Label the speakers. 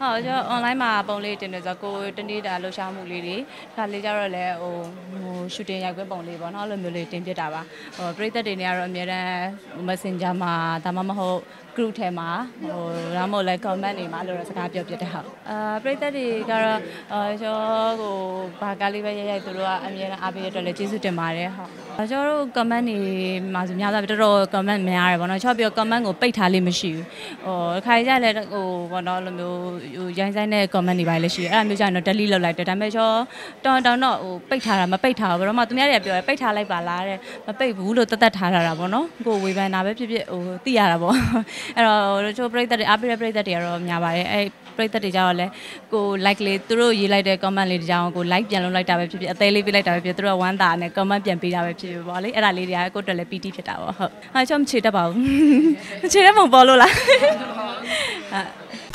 Speaker 1: ဟုတ်ကျ online မှာပုံလေးတင်တယ်ဆိုတော့ကိုတနေ့တာလှူရှားမှုလေးတွေဒါလေးကြတော့လည်းရှူတင်ရိုက်ခွင့်ပုံလေးပေါ့နော်အဲ့လိုမျိုးလေးတင်ပြတာပါပရိသတ်တွေနဲ့ကတော့အများတန်း Messenger မှာဒါမှမဟုတ် group ထဲမှာဒါမှမဟုတ်လည်း comment တွေမှာလို့စကားပြောပြတဲ့ဟုတ်ပရိသတ်တွေကတော့ကျော်ဘာကားလေးပဲရိုက်သူတို့ကအများတန်းအားပေးတဲ့အတွက်လည်းကျေးဇူးတင်ပါတယ်ဟုတ်ကျော်တို့ comment တွေမှာဆိုများတော့တော်တော် comment များရတယ်ပေါ့နော်ချော့ပြော comment ကိုပိတ်ထားလေးမရှိဘူးခါကြလည်းပေါ့နော်လိုမျိုးရိုင်းဆိုင်တဲ့ comment တွေပါလည်းရှိတယ်အဲ့ဒါမျိုးကျရင်တော့ delete လုပ်လိုက်တယ်ဒါပေမဲ့ကျော်တောင်းတော့ပိတ်ထားတာမပိတ်ထားဘူးဘာလို့မှသူများတွေကပြောတယ်ပိတ်ထားလိုက်ပါလားတဲ့မပိတ်ဘူးလို့တတ်ထားတာပေါ့နော်ကိုဝေဖန်တာပဲဖြစ်ဖြစ်သိရတာပေါ့အဲ့တော့ချို့ပရိသတ်တွေအားပေးတဲ့ပရိသတ်တွေကတော့များပါတယ်အဲ့ပရိသတ်တွေကြတော့လဲကို like လေးသူတို့ရေးလိုက်တဲ့ comment လေးတွေကြောင်းကို like ပြန်လုပ်လိုက်တာပဲဖြစ်ဖြစ်အသေးလေးပေးလိုက်တာပဲဖြစ်သူတို့ကဝမ်းသာနဲ့ comment ပြန်ပေးတာပဲဖြစ်ဖြစ်ပေါ့လေအဲ့ဒါလေးတွေကကိုအတွက်လည်း PT ဖြစ်တာပေါ့ဟုတ်ဟာချောမချေတတ်ပါဘူးမချေတတ်မပေါ်လို့လား